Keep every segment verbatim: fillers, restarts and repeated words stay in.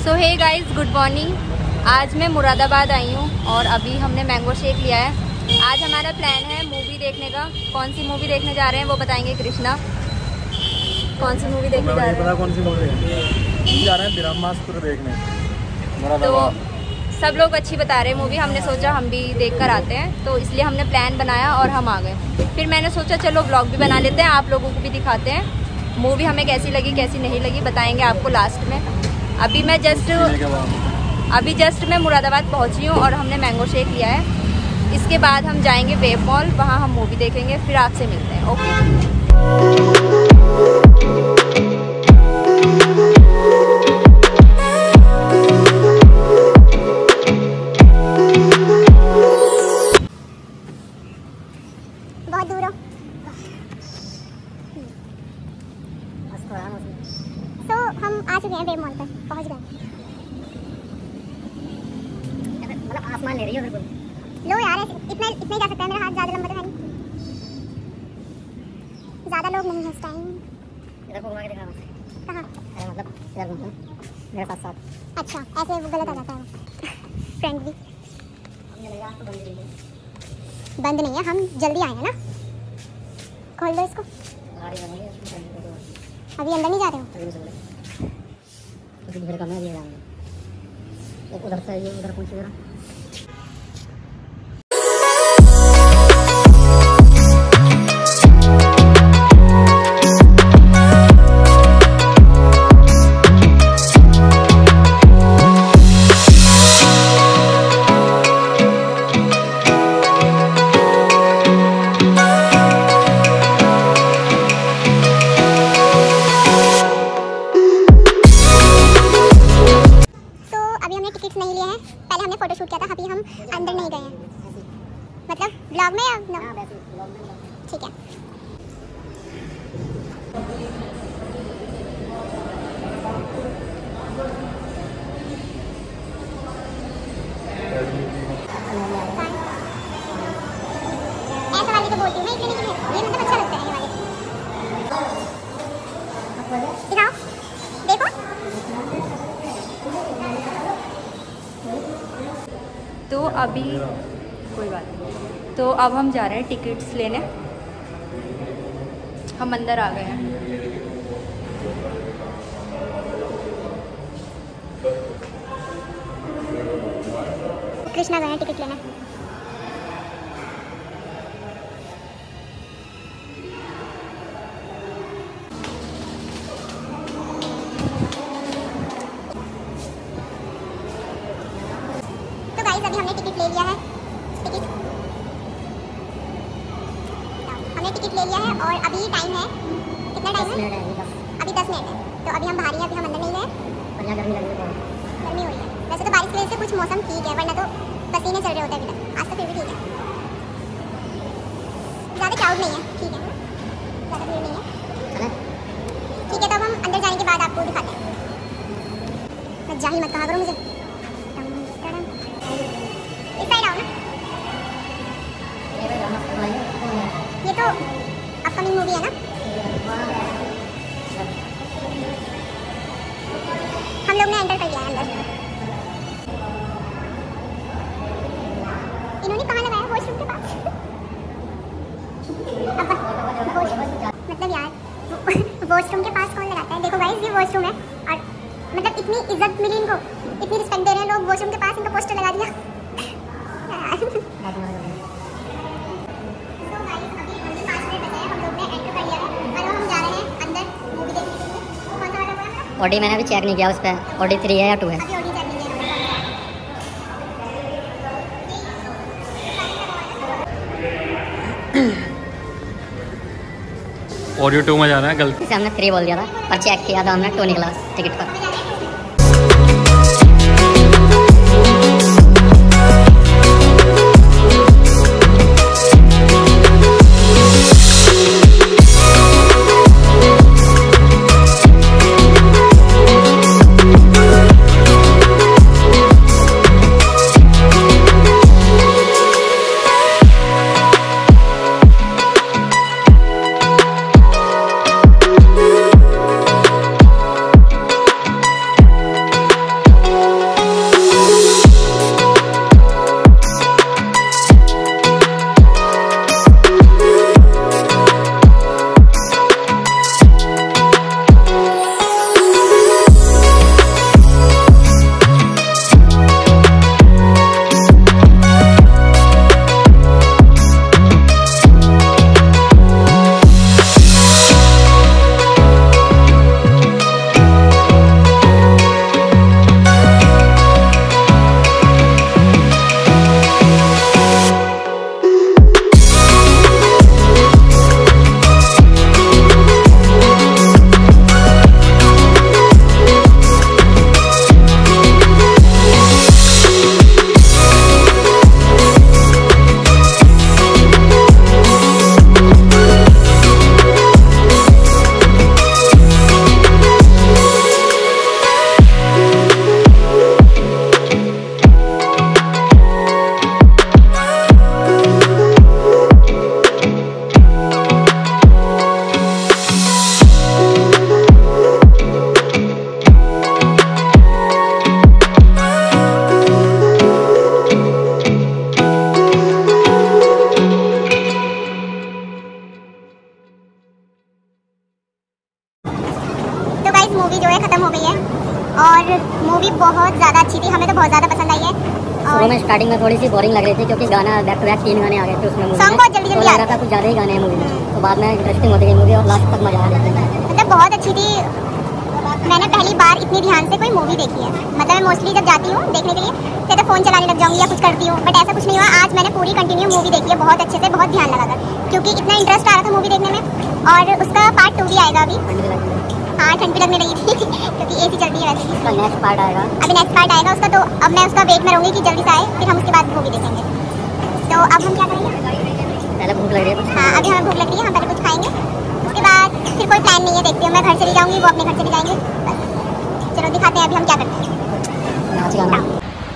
सो hey guys, good morning. आज मैं मुरादाबाद आई हूँ और अभी हमने मैंगो शेक लिया है। आज हमारा प्लान है मूवी देखने का। कौन सी मूवी देखने जा रहे हैं वो बताएंगे कृष्णा। कौन सी मूवी देखने जा रहे हैं? कौन सी मूवी है? जा रहे हैं ब्रह्मास्त्र देखने। तो सब लोग अच्छी बता रहे हैं मूवी। हमने सोचा हम भी देख कर आते हैं, तो इसलिए हमने प्लान बनाया और हम आ गए। फिर मैंने सोचा चलो व्लॉग भी बना लेते हैं, आप लोगों को भी दिखाते हैं मूवी हमें कैसी लगी कैसी नहीं लगी, बताएंगे आपको लास्ट में। अभी मैं जस्ट अभी जस्ट मैं मुरादाबाद पहुंची हूँ और हमने मैंगो शेक लिया है। इसके बाद हम जाएंगे वेब मॉल, वहाँ हम मूवी देखेंगे, फिर आपसे मिलते हैं। ओके। बहुत दूर हो तो हम आ चुके हैं वेब मॉल पर, पहुंच गए। मतलब आसमान ले रही हो बिल्कुल। लो यार, इतना इतना ही जा सकता है। मेरा हाथ ज़्यादा लंबा तो है नहीं, ज़्यादा लोग नहीं है इस टाइम। इधर को घुमा के दिखा कहाँ? अरे मतलब इधर घूमो मेरे साथ साथ। अच्छा, ऐसे वो गलत आ जाता है फ्रेंड भी। बंद नहीं है, हम जल्दी आए हैं ना। खोल दो इसको। अभी अंदर नहीं जा रहे हो? उधर से ये उधर कौन सी जगह? नहीं लिए हैं, पहले हमने फोटो शूट किया था, अभी हम अंदर नहीं गए हैं। मतलब ब्लॉग में या नो? ठीक है। ऐसा वाली तो बोलती हूँ मैं, इसलिए नहीं है ये, मतलब अच्छा लगता है ये वाले। दिखाओ, देखो। तो अभी कोई बात नहीं, तो अब हम जा रहे हैं टिकट्स लेने। हम अंदर आ गए हैं। कृष्णा गए हैं टिकट लेने। अभी हमने टिकट ले लिया है। टिकट हमने टिकट ले लिया है और अभी टाइम है, कितना टाइम है? अभी दस मिनट है। तो अभी हम बाहर ही हैं, अभी हम अंदर नहीं गए। और यहाँ गर्मी लग रही है, गर्मी हो रही है। वैसे तो बारिश की वजह से कुछ मौसम ठीक है, वरना तो पसीने चल रहे होते हैं अभी तक। आज तो फिर भी ठीक है, ज़्यादा क्राउड नहीं है, ठीक है, ज़्यादा भीड़ नहीं है। ठीक है, तो अब हम अंदर जाने के बाद आपको दिखाते हैं। जा ही मत कहा करो मुझे। इस साइड आओ ना। ये तो अपकमिंग मूवी है ना। हम लोग ने एंटर कर लिया है अंदर। इन्होंने कहाँ लगाया? वॉशरूम के पास। मतलब यार वॉशरूम के पास कौन लगाता है? देखो गाइस, ये वॉशरूम है और मतलब इतनी इज्जत मिली इनको, इतनी रिस्पेक्ट दे रहे हैं लोग। वॉशरूम के पास इनका पोस्टर लगा दिया। ऑडी मैंने अभी चेक नहीं किया उस पर, ऑडी थ्री है या टू है? ऑडियो टू में जाना है, गलती से हमने थ्री बोल दिया था, पर चेक किया था हमने टू निकला टिकट पर। और मूवी बहुत ज़्यादा अच्छी थी, हमें तो बहुत ज़्यादा पसंद आई है। शुरू में स्टार्टिंग में थोड़ी सी बोरिंग लग रही थी क्योंकि गाना बैक टू बैक तीन गाने आ गए थे उसमें। सॉन्ग बहुत जल्दी जल्दी आ रहा था, कुछ ज़्यादा ही गाने हैं मूवी में, तो बाद में इंटरेस्टिंग होती गई मूवी और लास्ट तक मजा आ रहा था। मतलब बहुत अच्छी थी। मैंने पहली बार इतनी ध्यान से कोई मूवी देखी है। मतलब मैं मोस्टली जब जाती हूँ देखने के लिए तो, तो फ़ोन चलाने लग जाऊँगी या कुछ करती हूँ, बट ऐसा कुछ नहीं हुआ। आज मैंने पूरी कंटिन्यू मूवी देखी है, बहुत अच्छे से, बहुत ध्यान लगा कर, क्योंकि इतना इंटरेस्ट आ रहा था मूवी देखने में। और उसका पार्ट टू भी आएगा अभी। हाँ, ठंड भी लगने लगी थी क्योंकि एसी चलती है वैसे ही। नेक्स्ट पार्ट आएगा, अभी नेक्स्ट पार्ट आएगा उसका, तो अब मैं उसका वेट में रहूँगी कि जल्दी से आए, फिर हम उसके बाद मूवी देखेंगे। तो अब हम क्या करेंगे? पहले भूख लग रही है। हाँ, अभी हमें भूख लग रही है, हम पहले कुछ खाएंगे, उसके बाद फिर कोई प्लान नहीं है, देखती हूँ। मैं घर चली जाऊँगी, वो अपने घर चले जाएंगे, बस। चलो दिखाते हैं अभी हम क्या करते हैं।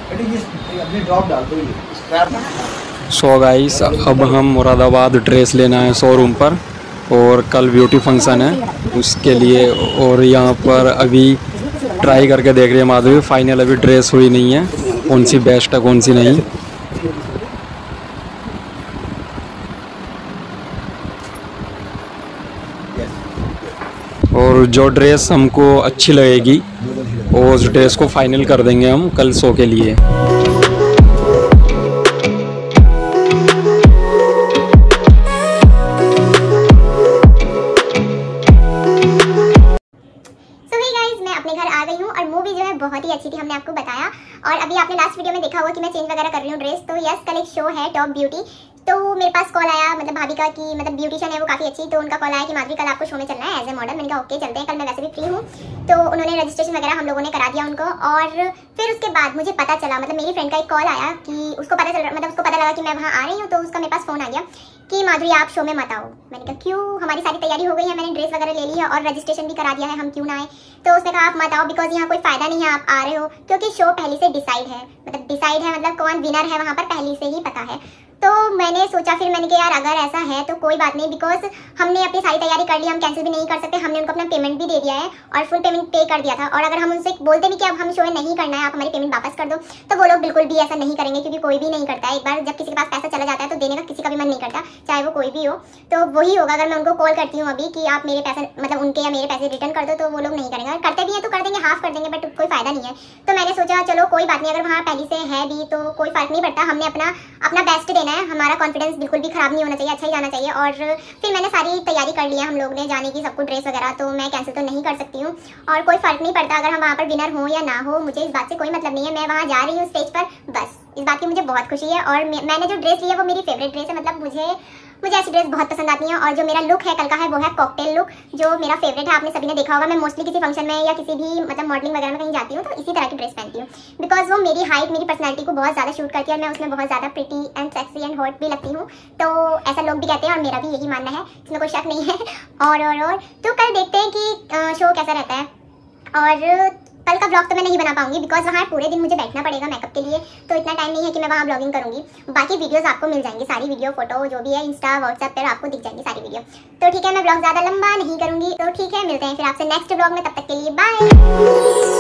सो गाइस, अब हम मुरादाबाद ड्रेस लेना है शोरूम पर, और कल ब्यूटी फंक्शन है उसके लिए। और यहाँ पर अभी ट्राई करके देख रही है माधवी, फाइनल अभी ड्रेस हुई नहीं है, कौन सी बेस्ट है कौन सी नहीं। और जो ड्रेस हमको अच्छी लगेगी उस ड्रेस को फाइनल कर देंगे हम कल शो के लिए। बहुत ही अच्छी थी, हमने आपको बताया। और अभी आपने लास्ट वीडियो में देखा होगा कि मैं चेंज वगैरह कर रही हूँ ड्रेस। तो यस, कल एक शो है टॉप ब्यूटी, तो मेरे पास कॉल आया मतलब भाभी का कि मतलब ब्यूटिशियन है वो काफ़ी अच्छी, तो उनका कॉल आया कि माधवी कल आपको शो में चलना है एज ए मॉडल। मैंने कहा ओके चलते हैं, कल मैं वैसे भी फ्री हूँ। तो उन्होंने रजिस्ट्रेशन वगैरह हम लोगों ने करा दिया उनको। और फिर उसके बाद मुझे पता चला, मतलब मेरी फ्रेंड का एक कॉल आया कि उसको पता चल मतलब उसको पता लगा कि मैं वहाँ आ रही हूँ, तो उसका मेरे पास फ़ोन आ गया कि माधुरी आप शो में मत आओ। मैंने कहा क्यों? हमारी सारी तैयारी हो गई है, मैंने ड्रेस वगैरह ले ली है और रजिस्ट्रेशन भी करा दिया है, हम क्यों ना आए? तो उसने कहा आप मत आओ, बिकॉज यहाँ कोई फायदा नहीं है आप आ रहे हो, क्योंकि शो पहले से डिसाइड है। मतलब डिसाइड है मतलब कौन विनर है वहाँ पर पहले से ही पता है। तो मैंने सोचा, फिर मैंने कहा यार अगर ऐसा है तो कोई बात नहीं, बिकॉज हमने अपनी सारी तैयारी कर ली, हम कैंसिल भी नहीं कर सकते। हमने उनको अपना पेमेंट भी दे दिया है और फुल पेमेंट पे कर दिया था। और अगर हम उनसे बोलते भी कि अब हम शो नहीं करना है, आप हमारी पेमेंट वापस कर दो, तो वो लोग बिल्कुल भी ऐसा नहीं करेंगे, क्योंकि कोई भी नहीं करता है। एक बार जब किसी के पास पैसा चला जाता है तो देने का किसी का भी मन नहीं करता, चाहे वो कोई भी हो। तो वही होगा, अगर मैं उनको कॉल करती हूँ अभी कि आप मेरे पैसे मतलब उनके या मेरे पैसे रिटर्न कर दो, तो वो लोग नहीं करेंगे। अगर करते भी हैं तो कर देंगे, हाफ कर देंगे, बट कोई फायदा नहीं है। तो मैंने सोचा चलो कोई बात नहीं, अगर वहाँ पहले से है भी तो कोई फर्क नहीं पड़ता। हमने अपना अपना बेस्ट देना है, हमारा कॉन्फिडेंस बिल्कुल भी खराब नहीं होना चाहिए, अच्छा ही जाना चाहिए। और फिर मैंने सारी तैयारी कर ली है हम लोग ने जाने की, सबको ड्रेस वगैरह, तो मैं कैंसिल तो नहीं कर सकती हूँ। और कोई फर्क नहीं पड़ता अगर हम वहाँ पर विनर हो या ना हो, मुझे इस बात से कोई मतलब नहीं है। मैं वहाँ जा रही हूँ स्टेज पर, बस इस बात की मुझे बहुत खुशी है। और मैंने जो ड्रेस ली है वो मेरी फेवरेट ड्रेस है, मतलब मुझे मुझे ऐसी ड्रेस बहुत पसंद आती है। और जो मेरा लुक है कल का है वो है कॉकटेल लुक, जो मेरा फेवरेट है, आपने सभी ने देखा होगा। मैं मोस्टली किसी फंक्शन में या किसी भी मतलब मॉडलिंग वगैरह में कहीं जाती हूँ तो इसी तरह की ड्रेस पहनती हूँ, बिकॉज वो मेरी हाइट मेरी पर्सनैलिटी को बहुत ज़्यादा शूट करती है और मैं उसमें बहुत ज़्यादा pretty and sexy and hot भी लगती हूँ। तो ऐसा लोग भी कहते हैं और मेरा भी यही मानना है, इसमें कोई शक नहीं है। और और और तो कल देखते हैं कि शो कैसा रहता है। और कल का ब्लॉग तो मैं नहीं बना पाऊंगी, बिकॉज वहाँ पूरे दिन मुझे बैठना पड़ेगा मेकअप के लिए, तो इतना टाइम नहीं है कि मैं वहाँ ब्लॉगिंग करूंगी। बाकी वीडियोस आपको मिल जाएंगी, सारी वीडियो फोटो जो भी है इंस्टा व्हाट्सएप पर आपको दिख जाएंगी सारी वीडियो। तो ठीक है, मैं ब्लॉग ज़्यादा लंबा नहीं करूँगी, तो ठीक है मिलते हैं फिर आपसे नेक्स्ट ब्लॉग में, तब तक के लिए बाय।